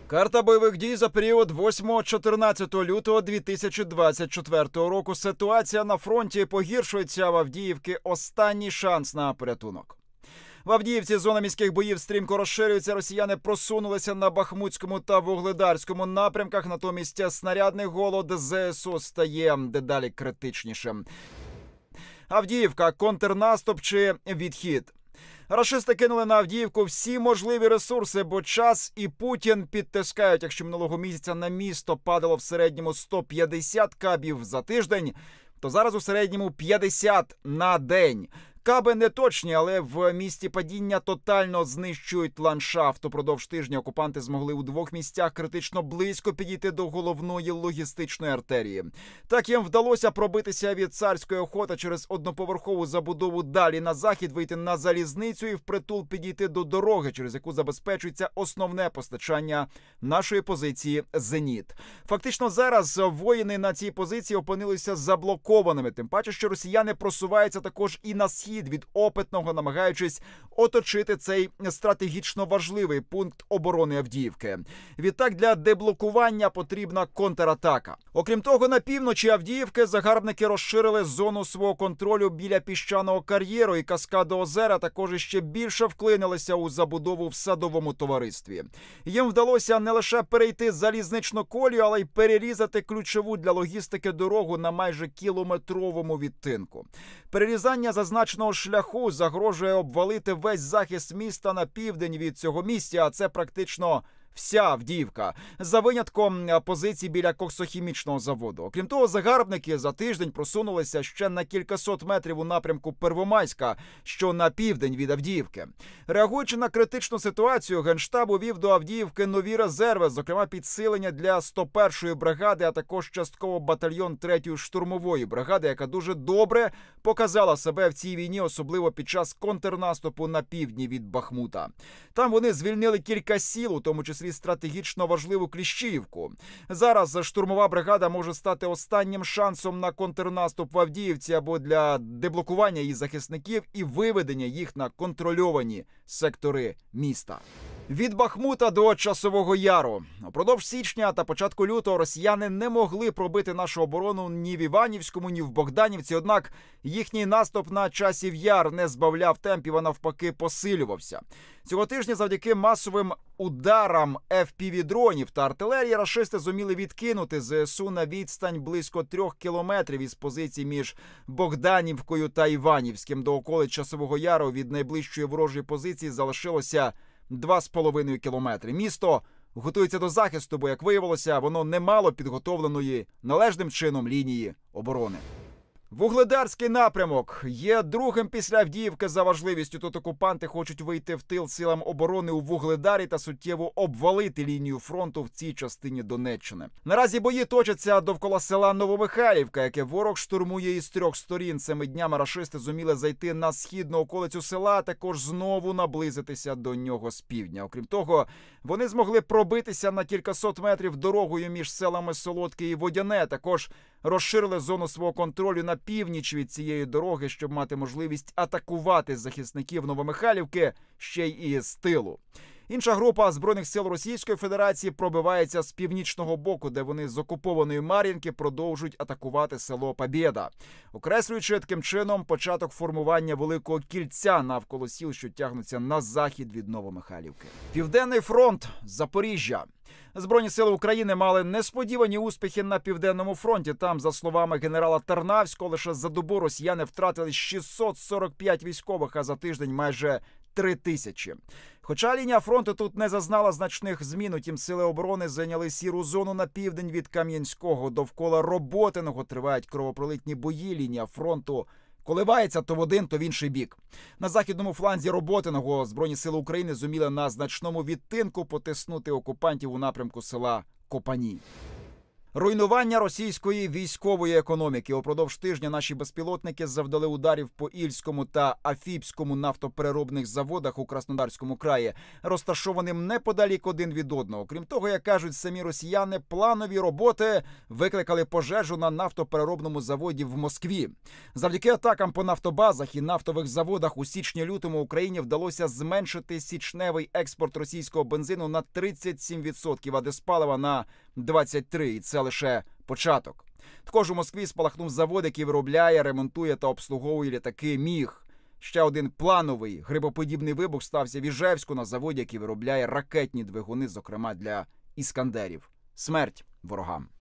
Карта бойових дій за період 8-14 лютого 2024 року. Ситуація на фронті погіршується. В Авдіївці останній шанс на порятунок. В Авдіївці зона міських боїв стрімко розширюється. Росіяни просунулися на Бахмутському та Вугледарському напрямках. Натомість снарядний голод ЗСУ стає дедалі критичнішим. Авдіївка – контрнаступ чи відхід? Рашисти кинули на Авдіївку всі можливі ресурси, бо час і Путін підтискають. Якщо минулого місяця на місто падало в середньому 150 кабів за тиждень, то зараз у середньому 50 на день. Каби не точні, але в місті падіння тотально знищують ландшафт. Упродовж тижня окупанти змогли у двох місцях критично близько підійти до головної логістичної артерії. Так їм вдалося пробитися від Царської охоти через одноповерхову забудову далі на захід, вийти на залізницю і впритул підійти до дороги, через яку забезпечується основне постачання нашої позиції «Зеніт». Фактично зараз воїни на цій позиції опинилися заблокованими. Тим паче, що росіяни просуваються також і на схід від Опитного, намагаючись оточити цей стратегічно важливий пункт оборони Авдіївки. Відтак для деблокування потрібна контратака. Окрім того, на півночі Авдіївки загарбники розширили зону свого контролю біля піщаного кар'єру і каскаду озера, також іще більше вклинилися у забудову в садовому товаристві. Їм вдалося не лише перейти залізничну колію, але й перерізати ключову для логістики дорогу на майже кілометровому відтинку. Перерізання зазначеного шляху загрожує обвалити весь захист міста на південь від цього місця, а це практично вся Авдіївка, за винятком позицій біля коксохімічного заводу. Окрім того, загарбники за тиждень просунулися ще на кількасот метрів у напрямку Первомайська, що на південь від Авдіївки. Реагуючи на критичну ситуацію, Генштаб увів до Авдіївки нові резерви, зокрема підсилення для 101-ї бригади, а також частково батальйон 3-ї штурмової бригади, яка дуже добре показала себе в цій війні, особливо під час контрнаступу на півдні від Бахмута. Там вони звільнили кілька сіл, у тому числі стратегічно важливу Кліщіївку. Зараз штурмова бригада може стати останнім шансом на контрнаступ в Авдіївці або для деблокування її захисників і виведення їх на контрольовані сектори міста. Від Бахмута до Часового Яру. Упродовж січня та початку лютого росіяни не могли пробити нашу оборону ні в Іванівському, ні в Богданівці. Однак їхній наступ на Часів Яр не збавляв темпів, а навпаки посилювався. Цього тижня завдяки масовим ударам FPV-дронів та артилерії рашисти зуміли відкинути ЗСУ на відстань близько 3 кілометрів із позицій між Богданівкою та Іванівським. До околиць Часового Яру від найближчої ворожої позиції залишилося 2,5 кілометри. Місто готується до захисту, бо, як виявилося, воно не мало підготовленої належним чином лінії оборони. Вугледарський напрямок є другим після Авдіївки за важливістю. Тут окупанти хочуть вийти в тил силам оборони у Вугледарі та суттєво обвалити лінію фронту в цій частині Донеччини. Наразі бої точаться довкола села Новомихайлівка, яке ворог штурмує із 3 сторін. Цими днями рашисти зуміли зайти на східну околицю села, а також знову наблизитися до нього з півдня. Окрім того, вони змогли пробитися на кількасот метрів дорогою між селами Солодке і Водяне. Також розширили зону свого контролю на північ від цієї дороги, щоб мати можливість атакувати захисників Новомихайлівки ще й з тилу. Інша група Збройних сил Російської Федерації пробивається з північного боку, де вони з окупованої Мар'їнки продовжують атакувати село Побєда, окреслюючи таким чином початок формування Великого кільця навколо сіл, що тягнуться на захід від Новомихайлівки. Південний фронт, Запоріжжя. Збройні сили України мали несподівані успіхи на Південному фронті. Там, за словами генерала Тарнавського, лише за добу росіяни втратили 645 військових, а за тиждень майже 3000. Хоча лінія фронту тут не зазнала значних змін, утім сили оборони зайняли сіру зону на південь від Кам'янського. Довкола Роботиного тривають кровопролитні бої. Лінія фронту коливається то в один, то в інший бік. На західному фланзі Роботиного Збройні сили України зуміли на значному відтинку потиснути окупантів у напрямку села Копані. Руйнування російської військової економіки. Упродовж тижня наші безпілотники завдали ударів по Ільському та Афіпському нафтопереробних заводах у Краснодарському краї, розташованим неподалік один від одного. Крім того, як кажуть самі росіяни, планові роботи викликали пожежу на нафтопереробному заводі в Москві. Завдяки атакам по нафтобазах і нафтових заводах у січні-лютому Україні вдалося зменшити січневий експорт російського бензину на 37%, а диспалива на 23%. І це лише початок. Також у Москві спалахнув завод, який виробляє, ремонтує та обслуговує літаки «Міг». Ще один плановий грибоподібний вибух стався в Іжевську на заводі, який виробляє ракетні двигуни, зокрема для «Іскандерів». Смерть ворогам.